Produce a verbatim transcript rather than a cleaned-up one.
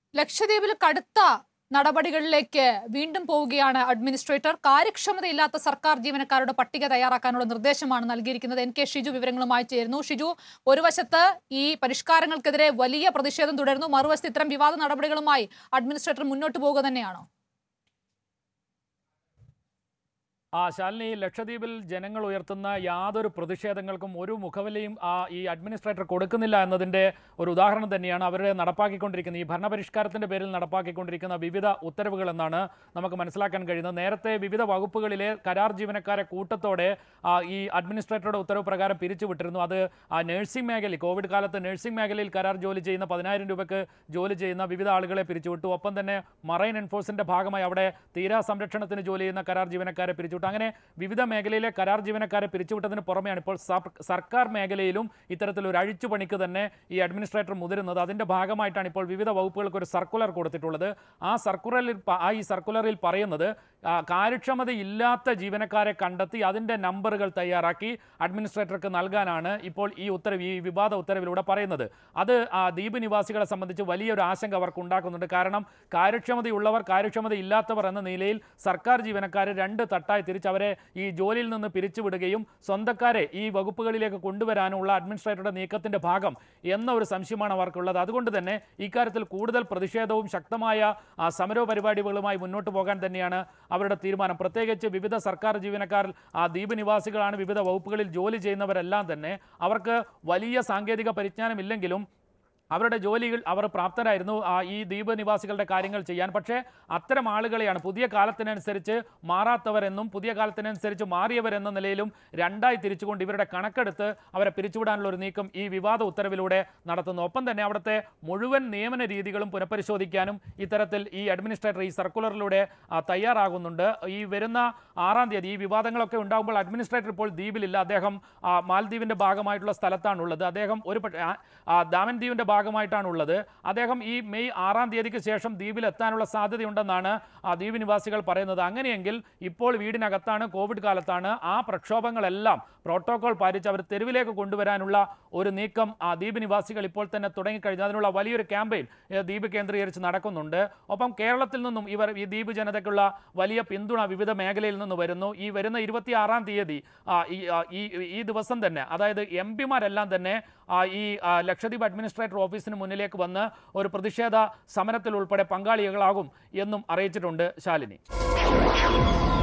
ലക്ഷദ്വീപിൽ കടുത്ത നടപടികളിലേക്ക് വീണ്ടും പോവുകയാണ് അഡ്മിനിസ്ട്രേറ്റർ. കാര്യക്ഷമതയില്ലാത്ത സർക്കാർ ജീവനക്കാരുടെ പട്ടിക തയ്യാറാക്കാനുള്ള നിർദ്ദേശമാണ് നൽകിയിരിക്കുന്നത്. എൻ കെ ഷിജു വിവരങ്ങളുമായി ചേരുന്നു. ഷിജു, ഒരു വശത്ത് ഈ പരിഷ്കാരങ്ങൾക്കെതിരെ വലിയ പ്രതിഷേധം തുടരുന്നു, മറുവശത്ത് ഇത്തരം വിവാദ നടപടികളുമായി അഡ്മിനിസ്ട്രേറ്റർ മുന്നോട്ട് പോവുക തന്നെയാണോ? ആ ശാലിനി, ലക്ഷദ്വീപിൽ ജനങ്ങൾ ഉയർത്തുന്ന യാതൊരു പ്രതിഷേധങ്ങൾക്കും ഒരു മുഖവിലയും ആ ഈ അഡ്മിനിസ്ട്രേറ്റർ കൊടുക്കുന്നില്ല എന്നതിൻ്റെ ഒരു ഉദാഹരണം തന്നെയാണ് അവരുടെ നടപ്പാക്കിക്കൊണ്ടിരിക്കുന്ന ഈ ഭരണപരിഷ്കാരത്തിൻ്റെ പേരിൽ നടപ്പാക്കിക്കൊണ്ടിരിക്കുന്ന വിവിധ ഉത്തരവുകൾ എന്നാണ് നമുക്ക് മനസ്സിലാക്കാൻ കഴിയുന്നത്. നേരത്തെ വിവിധ വകുപ്പുകളിലെ കരാർ ജീവനക്കാരെ കൂട്ടത്തോടെ ഈ അഡ്മിനിസ്ട്രേറ്ററുടെ ഉത്തരവ് പ്രകാരം പിരിച്ചുവിട്ടിരുന്നു. അത് ആ നഴ്സിംഗ് മേഖലയിൽ, കോവിഡ് കാലത്ത് നഴ്സിംഗ് മേഖലയിൽ കരാർ ജോലി ചെയ്യുന്ന പതിനായിരം രൂപയ്ക്ക് ജോലി ചെയ്യുന്ന വിവിധ ആളുകളെ പിരിച്ചുവിട്ടു. ഒപ്പം തന്നെ മറൈൻ എൻഫോഴ്സിൻ്റെ ഭാഗമായി അവിടെ തീരാ സംരക്ഷണത്തിന് ജോലി ചെയ്യുന്ന കരാർ ജീവനക്കാരെ പിരിച്ചു. അങ്ങനെ വിവിധ മേഖലയിലെ കരാർ ജീവനക്കാരെ പിരിച്ചുവിട്ടതിന് പുറമെയാണ് ഇപ്പോൾ സർക്കാർ മേഖലയിലും ഇത്തരത്തിലൊരു അഴിച്ചുപണിക്ക് തന്നെ ഈ അഡ്മിനിസ്ട്രേറ്റർ മുതിരുന്നത്. അതിൻ്റെ ഭാഗമായിട്ടാണ് ഇപ്പോൾ വിവിധ വകുപ്പുകൾക്ക് ഒരു സർക്കുലർ കൊടുത്തിട്ടുള്ളത്. ആ സർക്കുലറിൽ ആ ഈ സർക്കുലറിൽ പറയുന്നത് കാര്യക്ഷമതയില്ലാത്ത ജീവനക്കാരെ കണ്ടെത്തി അതിൻ്റെ നമ്പറുകൾ തയ്യാറാക്കി അഡ്മിനിസ്ട്രേറ്റർക്ക് നൽകാനാണ് ഇപ്പോൾ ഈ ഉത്തരവ് ഈ വിവാദ ഉത്തരവിലൂടെ പറയുന്നത്. അത് ദ്വീപ് നിവാസികളെ സംബന്ധിച്ച് വലിയൊരു ആശങ്ക അവർക്ക് ഉണ്ടാക്കുന്നുണ്ട്. കാരണം കാര്യക്ഷമതയുള്ളവർ, കാര്യക്ഷമതയില്ലാത്തവർ എന്ന നിലയിൽ സർക്കാർ ജീവനക്കാരെ രണ്ട് തട്ടായി തിരിച്ച് അവരെ ഈ ജോലിയിൽ നിന്ന് പിരിച്ചുവിടുകയും സ്വന്തക്കാരെ ഈ വകുപ്പുകളിലേക്ക് കൊണ്ടുവരാനുള്ള അഡ്മിനിസ്ട്രേറ്ററുടെ നീക്കത്തിൻ്റെ ഭാഗം എന്ന ഒരു സംശയമാണ് അവർക്കുള്ളത്. അതുകൊണ്ട് തന്നെ ഇക്കാര്യത്തിൽ കൂടുതൽ പ്രതിഷേധവും ശക്തമായ സമര പരിപാടികളുമായി മുന്നോട്ട് പോകാൻ തന്നെയാണ് അവരുടെ തീരുമാനം. പ്രത്യേകിച്ച് വിവിധ സർക്കാർ ജീവനക്കാർ ആ ദ്വീപ് നിവാസികളാണ്, വിവിധ വകുപ്പുകളിൽ ജോലി ചെയ്യുന്നവരെല്ലാം തന്നെ അവർക്ക് വലിയ സാങ്കേതിക പരിജ്ഞാനമില്ലെങ്കിലും അവരുടെ ജോലികൾ അവർ പ്രാപ്തരായിരുന്നു ഈ ദ്വീപ് നിവാസികളുടെ കാര്യങ്ങൾ ചെയ്യാൻ. പക്ഷേ അത്തരം ആളുകളെയാണ് പുതിയ കാലത്തിനനുസരിച്ച് മാറാത്തവരെന്നും പുതിയ കാലത്തിനനുസരിച്ച് മാറിയവരെന്ന നിലയിലും രണ്ടായി തിരിച്ചുകൊണ്ട് ഇവരുടെ കണക്കെടുത്ത് അവരെ പിരിച്ചുവിടാനുള്ള ഒരു നീക്കം ഈ വിവാദ ഉത്തരവിലൂടെ നടത്തുന്നു. ഒപ്പം തന്നെ അവിടുത്തെ മുഴുവൻ നിയമന രീതികളും പുനഃപരിശോധിക്കാനും ഇത്തരത്തിൽ ഈ അഡ്മിനിസ്ട്രേറ്റർ ഈ സർക്കുലറിലൂടെ തയ്യാറാകുന്നുണ്ട്. ഈ വരുന്ന ആറാം തീയതി ഈ വിവാദങ്ങളൊക്കെ ഉണ്ടാകുമ്പോൾ അഡ്മിനിസ്ട്രേറ്റർ ഇപ്പോൾ ദ്വീപിലില്ല. അദ്ദേഹം മാലദ്വീപിൻ്റെ ഭാഗമായിട്ടുള്ള സ്ഥലത്താണുള്ളത്. അദ്ദേഹം ഒരു ദാമൻ ദ്വീപിൻ്റെ ഭാഗമായിട്ടാണുള്ളത്. അദ്ദേഹം ഈ മെയ് ആറാം തീയതിക്ക് ശേഷം ദ്വീപിൽ എത്താനുള്ള സാധ്യതയുണ്ടെന്നാണ് ആ ദ്വീപ് നിവാസികൾ പറയുന്നത്. അങ്ങനെയെങ്കിൽ ഇപ്പോൾ വീടിനകത്താണ്, കോവിഡ് കാലത്താണ്, ആ പ്രക്ഷോഭങ്ങളെല്ലാം പ്രോട്ടോകോൾ പാലിച്ച് അവർ തെരുവിലേക്ക് കൊണ്ടുവരാനുള്ള ഒരു നീക്കം ആ ദ്വീപ് നിവാസികൾ ഇപ്പോൾ തന്നെ തുടങ്ങിക്കഴിഞ്ഞു. അതിനുള്ള വലിയൊരു ക്യാമ്പയിൻ ദ്വീപ് കേന്ദ്രീകരിച്ച് നടക്കുന്നുണ്ട്. ഒപ്പം കേരളത്തിൽ നിന്നും ഇവർ ഈ ദ്വീപ് ജനതയ്ക്കുള്ള വലിയ പിന്തുണ വിവിധ മേഖലയിൽ നിന്ന് വരുന്നു. ഈ വരുന്ന ഇരുപത്തി ആറാം തീയതി ഈ ദിവസം തന്നെ, അതായത് എം പിമാരെല്ലാം തന്നെ ഈ ലക്ഷദ്വീപ് അഡ്മിനിസ്ട്രേറ്റർ ഓഫീസിന് മുന്നിലേക്ക് വന്ന് ഒരു പ്രതിഷേധ സമരത്തിൽ ഉൾപ്പെടെ പങ്കാളികളാകും എന്നും അറിയിച്ചിട്ടുണ്ട് ശാലിനി.